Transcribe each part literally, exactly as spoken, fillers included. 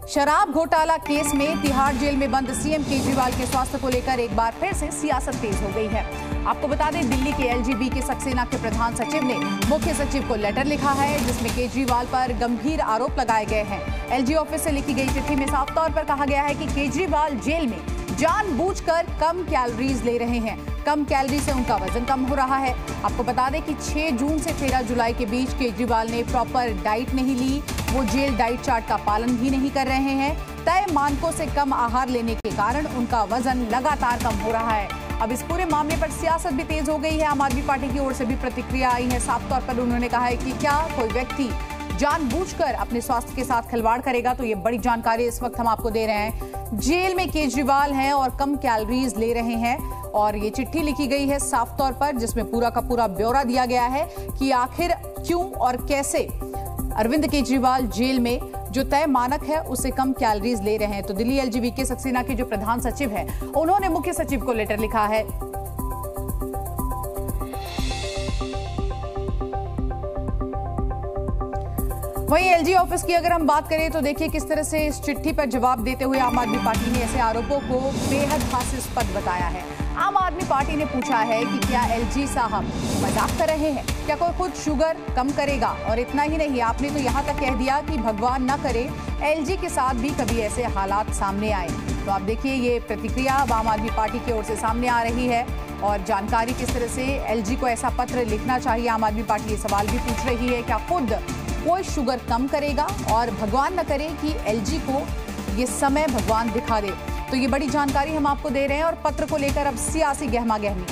शराब घोटाला केस में तिहाड़ जेल में बंद सीएम केजरीवाल के स्वास्थ्य को लेकर एक बार फिर से सियासत तेज हो गई है। आपको बता दें, दिल्ली के एलजीबी के सक्सेना के प्रधान सचिव ने मुख्य सचिव को लेटर लिखा है, जिसमें केजरीवाल पर गंभीर आरोप लगाए गए हैं। एलजी ऑफिस से लिखी गई चिट्ठी में साफ तौर पर कहा गया है कि केजरीवाल जेल में जानबूझकर कम कैलोरीज ले रहे हैं। कम कैलोरी से उनका वजन कम हो रहा है। आपको बता दें कि छह जून से तेरह जुलाई के बीच केजरीवाल ने प्रॉपर डाइट नहीं ली। वो जेल डाइट चार्ट का पालन भी नहीं कर रहे हैं। तय मानकों से कम आहार लेने के कारण उनका वजन लगातार कम हो रहा है। अब इस पूरे मामले पर सियासत भी तेज हो गई है। आम आदमी पार्टी की ओर से भी प्रतिक्रिया आई है। साफ तौर पर उन्होंने कहा है कि क्या कोई व्यक्ति जानबूझकर अपने स्वास्थ्य के साथ खिलवाड़ करेगा। तो ये बड़ी जानकारी इस वक्त हम आपको दे रहे हैं। जेल में केजरीवाल हैं और कम कैलोरीज ले रहे हैं, और ये चिट्ठी लिखी गई है साफ तौर पर, जिसमें पूरा का पूरा ब्यौरा दिया गया है कि आखिर क्यों और कैसे अरविंद केजरीवाल जेल में जो तय मानक है उससे कम कैलोरीज ले रहे हैं। तो दिल्ली एलजीबी के सक्सेना के जो प्रधान सचिव है, उन्होंने मुख्य सचिव को लेटर लिखा है। वहीं एलजी ऑफिस की अगर हम बात करें तो देखिए किस तरह से इस चिट्ठी पर जवाब देते हुए आम आदमी पार्टी ने ऐसे आरोपों को बेहद हास्यास्पद बताया है। आम आदमी पार्टी ने पूछा है कि क्या एलजी साहब मजाक कर रहे हैं, क्या कोई खुद शुगर कम करेगा। और इतना ही नहीं, आपने तो यहाँ तक कह दिया कि भगवान न करे एलजी के साथ भी कभी ऐसे हालात सामने आए। तो आप देखिए, ये प्रतिक्रिया अब आम आदमी पार्टी की ओर से सामने आ रही है, और जानकारी किस तरह से एलजी को ऐसा पत्र लिखना चाहिए। आम आदमी पार्टी ये सवाल भी पूछ रही है, क्या खुद कोई शुगर कम करेगा, और भगवान न करे कि एलजी को ये समय भगवान दिखा दे। तो ये बड़ी जानकारी हम आपको दे रहे हैं, और पत्र को लेकर अब सियासी गहमा गहमी।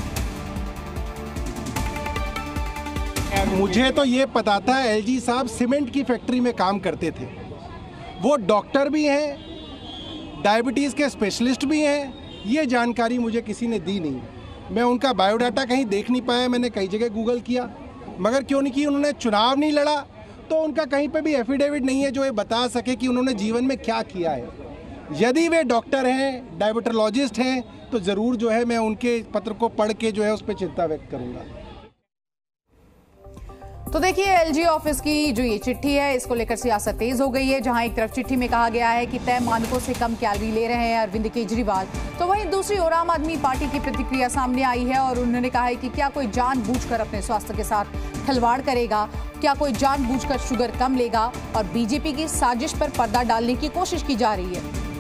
मुझे तो ये पता था एलजी साहब सीमेंट की फैक्ट्री में काम करते थे। वो डॉक्टर भी हैं, डायबिटीज़ के स्पेशलिस्ट भी हैं। ये जानकारी मुझे किसी ने दी नहीं। मैं उनका बायोडाटा कहीं देख नहीं पाया। मैंने कई जगह गूगल किया, मगर क्यों नहीं की, उन्होंने चुनाव नहीं लड़ा, तो उनका कहीं पे भी एफिडेविट नहीं है जो ये बता सके कि उन्होंने जीवन में क्या किया है। यदि वे डॉक्टर हैं, डायबिटोलॉजिस्ट हैं, तो ज़रूर जो है मैं उनके पत्र को पढ़ के जो है उस पर चिंता व्यक्त करूंगा। तो देखिए, एलजी ऑफिस की जो ये चिट्ठी है, इसको लेकर सियासत तेज हो गई है। जहां एक तरफ चिट्ठी में कहा गया है कि तय मानकों से कम कैलोरी ले रहे हैं अरविंद केजरीवाल, तो वहीं दूसरी ओर आम आदमी पार्टी की प्रतिक्रिया सामने आई है, और उन्होंने कहा है कि क्या कोई जानबूझकर अपने स्वास्थ्य के साथ खिलवाड़ करेगा, क्या कोई जानबूझकर शुगर कम लेगा, और बीजेपी की साजिश पर पर्दा डालने की कोशिश की जा रही है।